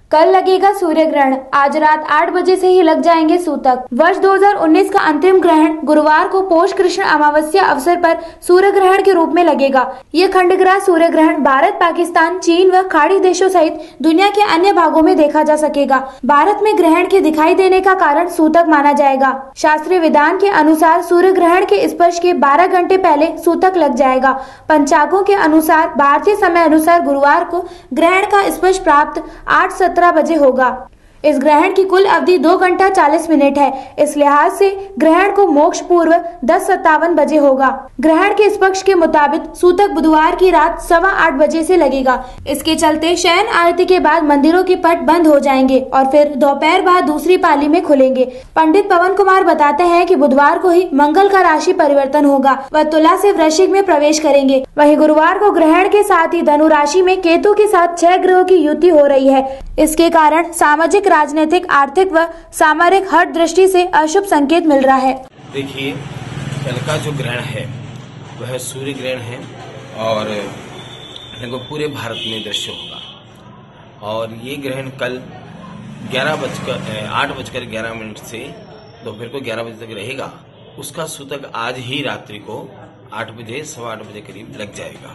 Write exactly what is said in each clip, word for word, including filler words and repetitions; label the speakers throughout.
Speaker 1: कल लगेगा सूर्य ग्रहण। आज रात आठ बजे से ही लग जाएंगे सूतक। वर्ष दो हज़ार उन्नीस का अंतिम ग्रहण गुरुवार को पौष कृष्ण अमावस्या अवसर पर सूर्य ग्रहण के रूप में लगेगा। ये खंडग्रास सूर्य ग्रहण भारत, पाकिस्तान, चीन व खाड़ी देशों सहित दुनिया के अन्य भागों में देखा जा सकेगा। भारत में ग्रहण के दिखाई देने का कारण सूतक माना जाएगा। शास्त्रीय विधान के अनुसार सूर्य ग्रहण के स्पर्श के बारह घंटे पहले सूतक लग जाएगा। पंचांगों के अनुसार भारतीय समय अनुसार गुरुवार को ग्रहण का स्पर्श प्राप्त आठ सत्रह बजे होगा। इस ग्रहण की कुल अवधि दो घंटा चालीस मिनट है। इस लिहाज से ग्रहण को मोक्ष पूर्व दस सत्तावन बजे होगा। ग्रहण के स्पक्ष के मुताबिक सूतक बुधवार की रात सवा आठ बजे से लगेगा। इसके चलते शयन आरती के बाद मंदिरों के पट बंद हो जाएंगे और फिर दोपहर बाद दूसरी पाली में खुलेंगे। पंडित पवन कुमार बताते हैं कि बुधवार को ही मंगल का राशि परिवर्तन होगा। वह तुला से वृश्चिक में प्रवेश करेंगे। वहीं गुरुवार को ग्रहण के साथ ही धनु राशि में केतु के साथ छह ग्रहों की युति हो रही है। इसके कारण सामाजिक, राजनीतिक, आर्थिक व सामरिक हर दृष्टि से अशुभ संकेत मिल रहा है।
Speaker 2: देखिए, कल का जो ग्रहण है वह सूर्य ग्रहण है और लगभग पूरे भारत में दृश्य होगा। और ये ग्रहण कल ग्यारह बजकर आठ बजकर ग्यारह मिनट से दोपहर को ग्यारह बजे तक रहेगा। उसका सूतक आज ही रात्रि को आठ बजे सवा आठ बजे करीब लग जाएगा।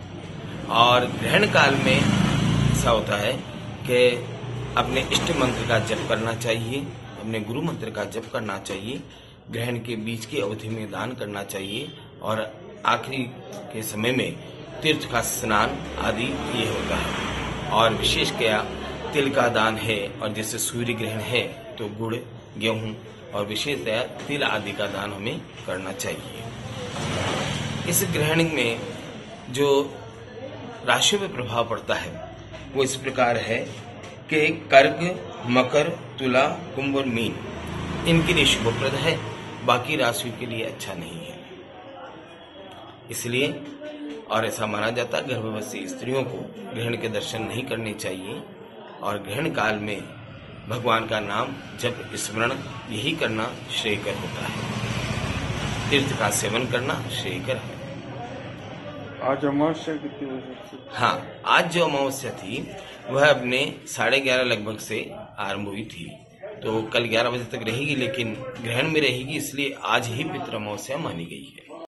Speaker 2: और ग्रहण काल में ऐसा होता है कि अपने इष्ट मंत्र का जप करना चाहिए, अपने गुरु मंत्र का जप करना चाहिए, ग्रहण के बीच की अवधि में दान करना चाहिए और आखिरी के समय में तीर्थ का स्नान आदि ये होता है। और विशेष क्या तिल का दान है, और जैसे सूर्य ग्रहण है तो गुड़, गेहूं और विशेषतया तिल आदि का दान हमें करना चाहिए। इस ग्रहण में जो राशियों पर प्रभाव पड़ता है वो इस प्रकार है कि कर्क, मकर, तुला, कुंभ और मीन इनके लिए शुभप्रद है, बाकी राशियों के लिए अच्छा नहीं है। इसलिए और ऐसा माना जाता है गर्भवती स्त्रियों को ग्रहण के दर्शन नहीं करने चाहिए और ग्रहण काल में भगवान का नाम जप स्मरण यही करना श्रेयकर होता है। तीर्थ का सेवन करना श्रेयकर है।
Speaker 3: आज अमावस्या कितनी बजे से?
Speaker 2: हाँ, आज जो अमावस्या थी वह अपने साढ़े ग्यारह लगभग से आरंभ हुई थी, तो कल ग्यारह बजे तक रहेगी, लेकिन ग्रहण में रहेगी, इसलिए आज ही पितृ अमावस्या मानी गई है।